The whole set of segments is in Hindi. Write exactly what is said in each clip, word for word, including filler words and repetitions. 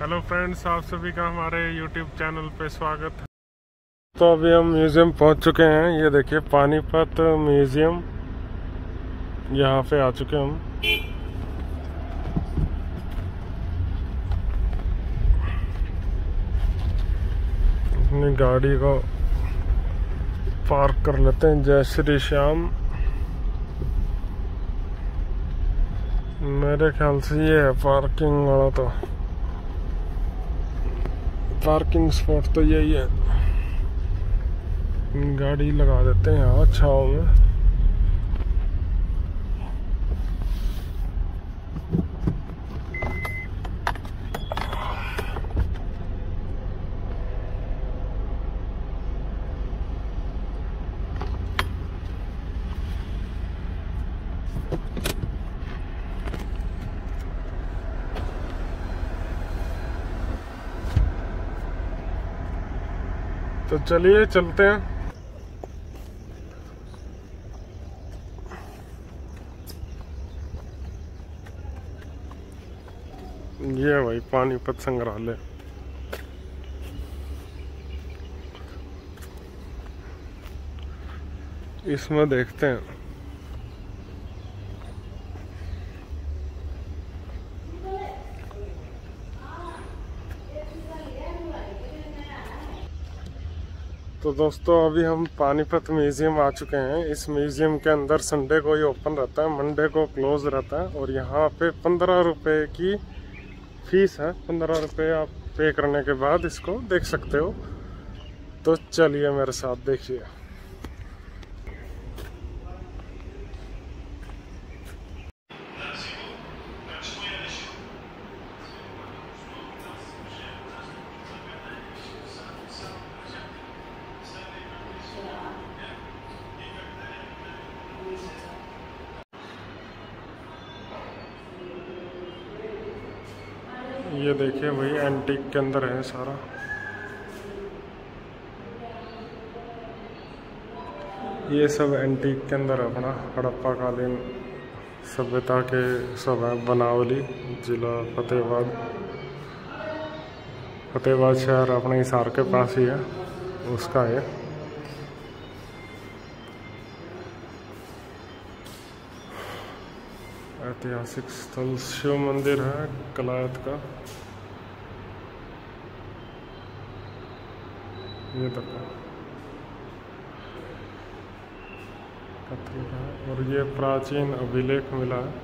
हेलो फ्रेंड्स, आप सभी का हमारे यूट्यूब चैनल पे स्वागत है। तो अभी हम म्यूजियम पहुंच चुके हैं। ये देखिए पानीपत म्यूजियम, यहाँ पे आ चुके हम। अपनी गाड़ी को पार्क कर लेते हैं। जय श्री श्याम। मेरे ख्याल से ये है पार्किंग वाला, तो पार्किंग स्पॉट तो यही है। गाड़ी लगा देते हैं यहाँ छाँव में। तो चलिए चलते हैं। ये है भाई पानीपत संग्रहालय। इसमें देखते हैं। तो दोस्तों अभी हम पानीपत म्यूजियम आ चुके हैं। इस म्यूजियम के अंदर संडे को ही ओपन रहता है, मंडे को क्लोज रहता है। और यहाँ पे पंद्रह रुपए की फीस है। पंद्रह रुपये आप पे करने के बाद इसको देख सकते हो। तो चलिए मेरे साथ देखिए। ये देखिए भाई एंटीक के अंदर है सारा। ये सब एंटीक के अंदर है अपना हड़प्पा कालीन सभ्यता के सब है। बनावली जिला फतेहाबाद। फतेहाबाद शहर अपने हिसार के पास ही है, उसका है। ऐतिहासिक स्थल शिव मंदिर है कलायत का। ये देखो पत्थर है। और ये प्राचीन अभिलेख मिला है।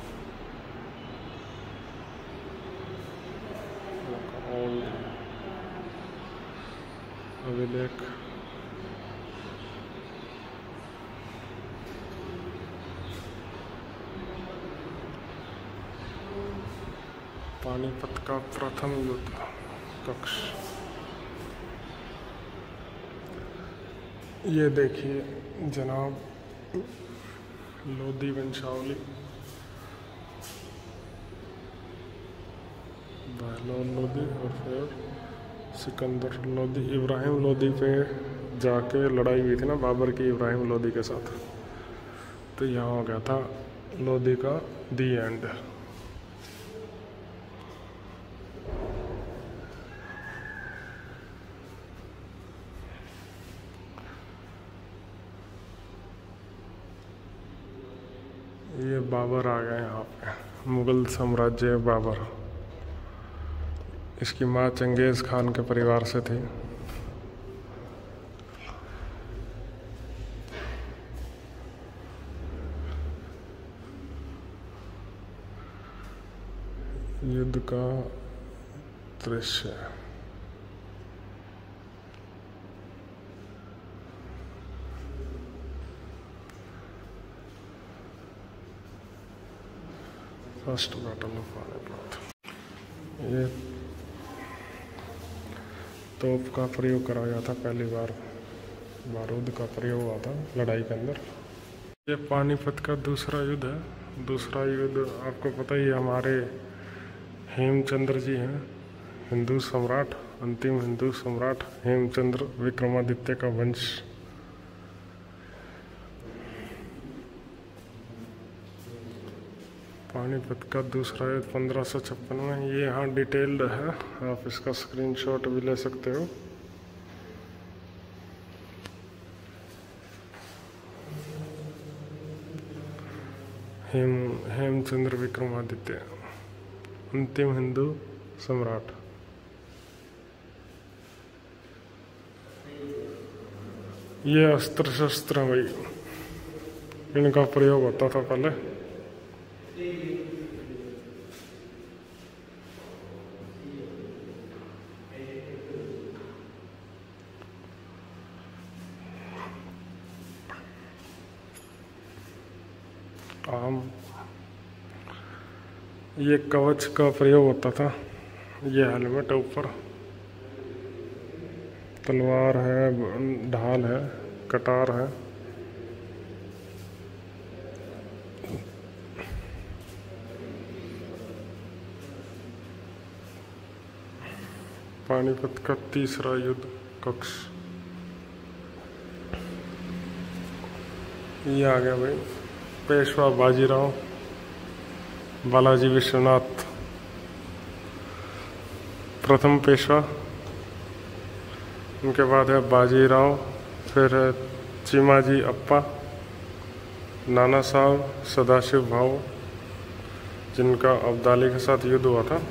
अभिलेख पानीपत का प्रथम युद्ध कक्ष। ये देखिए जनाब लोधी वंशावली, बहलोल लोधी और फिर सिकंदर लोधी। इब्राहिम लोधी पे जाके लड़ाई हुई थी ना बाबर की इब्राहिम लोधी के साथ। तो यहाँ हो गया था लोधी का दी एंड। ये बाबर आ गए यहाँ पे। मुगल साम्राज्य बाबर। इसकी माँ चंगेज़ खान के परिवार से थी। युद्ध का दृश्य। First battle of Panipat. ये तोप का प्रयोग करा गया था पहली बार। बारूद का प्रयोग हुआ था लड़ाई के अंदर। ये पानीपत का दूसरा युद्ध है। दूसरा युद्ध आपको पता ही है, हमारे हेमचंद्र जी हैं, हिंदू सम्राट, अंतिम हिंदू सम्राट हेमचंद्र विक्रमादित्य का वंश। पानीपत का दूसरा युद्ध पंद्रह सौ छप्पन में, ये यहाँ डिटेल्ड है, आप इसका स्क्रीनशॉट भी ले सकते हो। हेम हेमचंद्र विक्रमादित्य, अंतिम हिंदू सम्राट। ये अस्त्र शस्त्र भाई, इनका प्रयोग होता था पहले। आम, ये कवच का प्रयोग होता था, ये हेलमेट है, ऊपर तलवार है, ढाल है, कटार है। पानीपत का तीसरा युद्ध कक्ष, ये आ गया भाई। पेशवा बाजीराव बालाजी विश्वनाथ प्रथम पेशवा, उनके बाद है बाजीराव, फिर है चिमाजी अप्पा, नाना साहब, सदाशिव भाऊ, जिनका अब्दाली के साथ युद्ध हुआ था।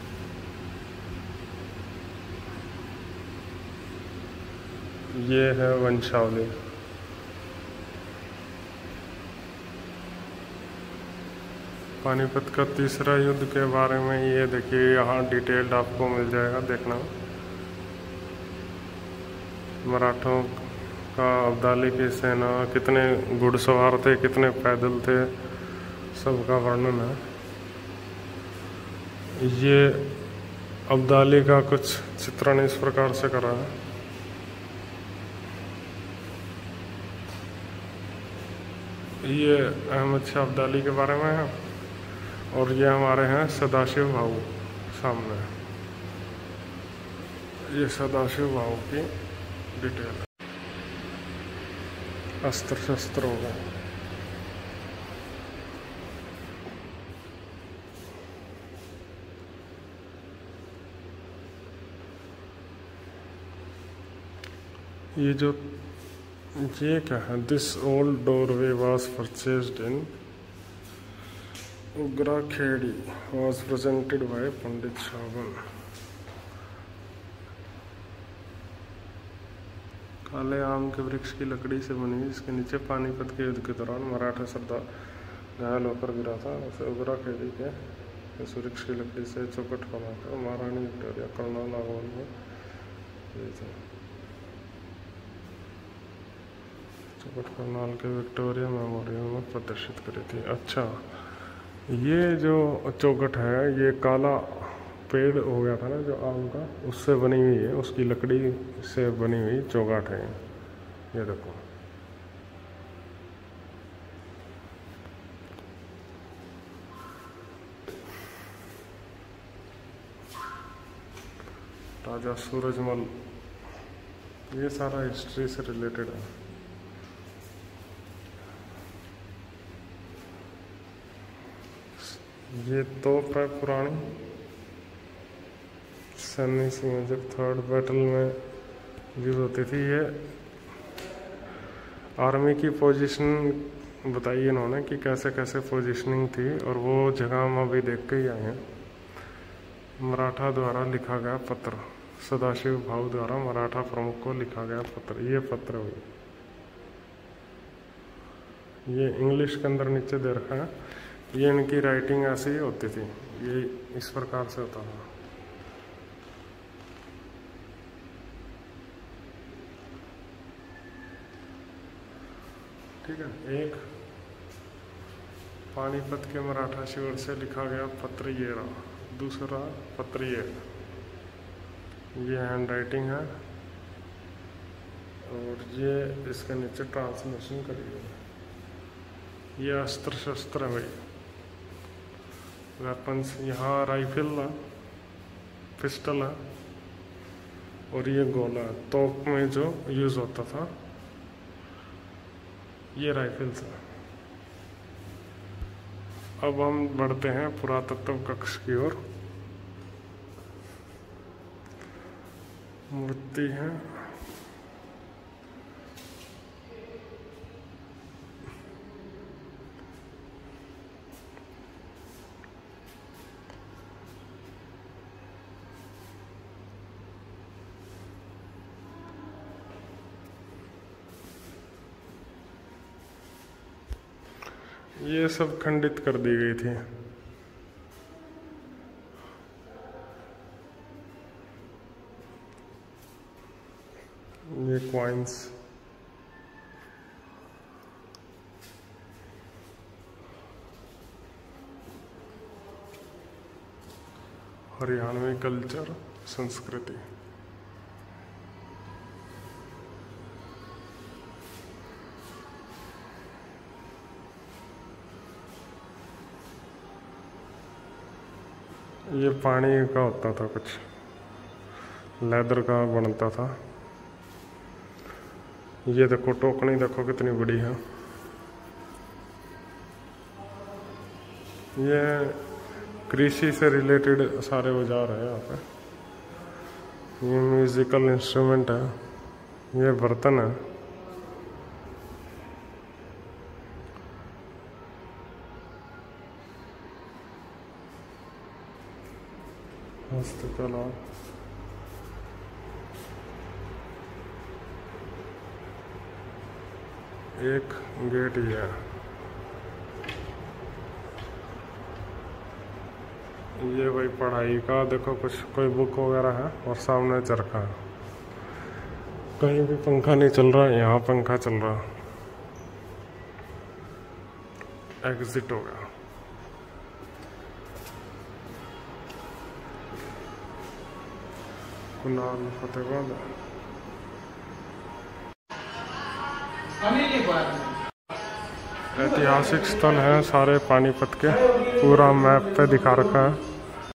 ये है वंशावली। पानीपत का तीसरा युद्ध के बारे में ये देखिए, यहाँ डिटेल्ड आपको मिल जाएगा, देखना। मराठों का अब्दाली की सेना, कितने घुड़सवार थे, कितने पैदल थे, सबका वर्णन है। ये अब्दाली का कुछ चित्रण इस प्रकार से करा है। ये अहमद शाह अब्दाली के बारे में है, और ये हमारे हैं सदाशिव भाऊ सामने। ये सदाशिव भाऊ की डिटेल है। अस्त्र शस्त्र हो गए। ये जो ये क्या है, this old doorway was purchased in Ugra Kheri, was presented by Pandit Shahban. काले आम के वृक्ष की लकड़ी से बनी, इसके नीचे पानीपत के युद्ध के दौरान मराठा सरदार घायल होकर गिरा था। उसे उग्रा खेड़ी के इस वृक्ष की लकड़ी से चौखट बनाकर महारानी विक्टोरिया कर्नल आगमन में गई थी। चौखट करनाल के विक्टोरिया मेमोरियल में प्रदर्शित करी थी। अच्छा, ये जो चौखट है, ये काला पेड़ हो गया था ना जो आम का, उससे बनी हुई है, उसकी लकड़ी से बनी हुई चौखट है। ये देखो, राजा सूरजमल, ये सारा हिस्ट्री से रिलेटेड है। ये तोप है पुरानी, सन्नी सिंह जब थर्ड बैटल में यूज होती थी। ये आर्मी की पोजीशन बताई इन्होंने कि कैसे कैसे पोजीशनिंग थी, और वो जगह हम अभी देख के ही आए हैं। मराठा द्वारा लिखा गया पत्र, सदाशिव भाऊ द्वारा मराठा प्रमुख को लिखा गया पत्र। ये पत्र हुई, ये इंग्लिश के अंदर नीचे दे रखा है। ये इनकी राइटिंग ऐसी ही होती थी, ये इस प्रकार से होता था। ठीक है, एक पानीपत के मराठा शिविर से लिखा गया पत्र ये रहा, दूसरा पत्र ये ये हैंड राइटिंग है, और ये इसके नीचे ट्रांसलेशन करी है। ये अस्त्र शस्त्र है भाई, वेपन्स। यहाँ राइफल है, पिस्टल है, और ये गोला है। तोप में जो यूज होता था, ये राइफल्स है। अब हम बढ़ते हैं पुरातत्व कक्ष की ओर। मूर्ति है, ये सब खंडित कर दी गई थी। ये क्वाइंस, हरियाणवी कल्चर संस्कृति। ये पानी का होता था, कुछ लेदर का बनता था। ये देखो टोकनी, देखो कितनी बड़ी है। ये कृषि से रिलेटेड सारे औजार है यहाँ पे। ये म्यूजिकल इंस्ट्रूमेंट है, ये बर्तन है। हस्तकला, एक गेट ही है। ये भाई पढ़ाई का देखो, कुछ कोई बुक वगैरह है और सामने चरखा है। कहीं भी पंखा नहीं चल रहा, यहाँ पंखा चल रहा। एग्जिट हो गया। कुनाल फतेहबाद ऐतिहासिक स्थल हैं सारे पानीपत के, पूरा मैप पे दिखा रखा है।